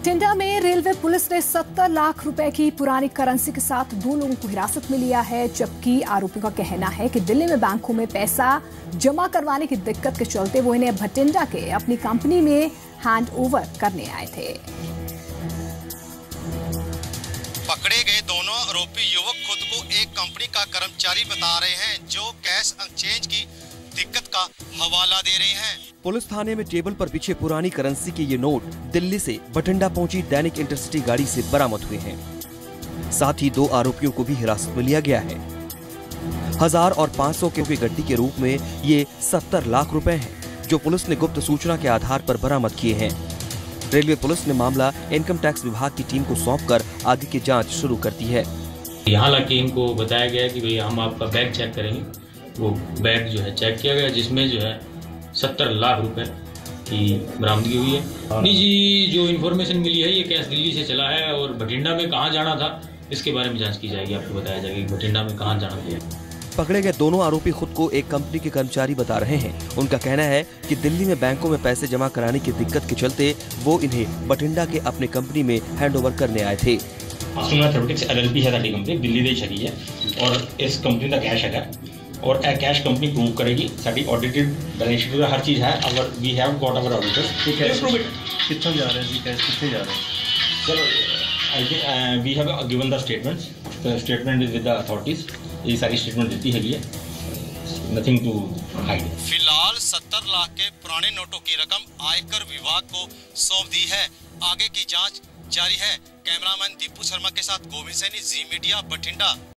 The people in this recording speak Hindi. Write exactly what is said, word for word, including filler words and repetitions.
बठिंडा में रेलवे पुलिस ने सत्तर लाख रुपए की पुरानी करेंसी के साथ दो लोगों को हिरासत में लिया है, जबकि आरोपियों का कहना है कि दिल्ली में बैंकों में पैसा जमा करवाने की दिक्कत के चलते वो इन्हें बठिंडा के अपनी कंपनी में हैंड ओवर करने आए थे। पकड़े गए दोनों आरोपी युवक खुद को एक कंपनी का कर्मचारी बता रहे हैं, जो कैश एक्सचेंज की दिक्कत का हवाला दे रहे हैं। पुलिस थाने में टेबल पर बिछे पुरानी करेंसी के ये नोट दिल्ली से बठिंडा पहुंची दैनिक इंटरसिटी गाड़ी से बरामद हुए हैं। साथ ही दो आरोपियों को भी हिरासत में लिया गया है। हजार और पाँच सौ के गड्डी के रूप में ये सत्तर लाख रुपए हैं, जो पुलिस ने गुप्त सूचना के आधार पर बरामद किए हैं। रेलवे पुलिस ने मामला इनकम टैक्स विभाग की टीम को सौंपकर आगे की जांच शुरू कर दी है। यहाँ लाके इनको बताया गया कि भैया हम आपका बैग चेक करेंगे। वो बैग जो है चेक किया गया, जिसमें जो है सत्तर लाख रुपए की बरामदगी हुई है। निजी जो इन्फॉर्मेशन मिली है, ये कैश दिल्ली से चला है और बठिंडा में कहाँ जाना था इसके बारे में जांच की जाएगी। आपको बताया जाएगा कि बठिंडा में कहाँ जाना था। पकड़े गए दोनों आरोपी खुद को एक कंपनी के कर्मचारी बता रहे हैं। उनका कहना है कि दिल्ली में बैंकों में पैसे जमा कराने की दिक्कत के चलते वो इन्हें बठिंडा के अपने कंपनी में हैंडओवर करने आए थे। एल एल पी है साडी कंपनी दिल्ली ਦੇ ਛਗੀ ਹੈ और इस कंपनी का कैश है और ए कैश कंपनी प्रूव करेगी। साडी ऑडिटेड बैलेंस शीट हर चीज है। Our we have got our auditors. कितना जा रहे हैं कैश कितने जा रहे हैं sir? I think we have given the statements. The statement is with the authorities. ये सारी स्टेटमेंट देती है, नथिंग टू हाइड। फिलहाल सत्तर लाख के पुराने नोटों की रकम आयकर विभाग को सौंप दी है। आगे की जांच जारी है। कैमरामैन दीपू शर्मा के साथ गोविंद सैनी, जी मीडिया, बठिंडा।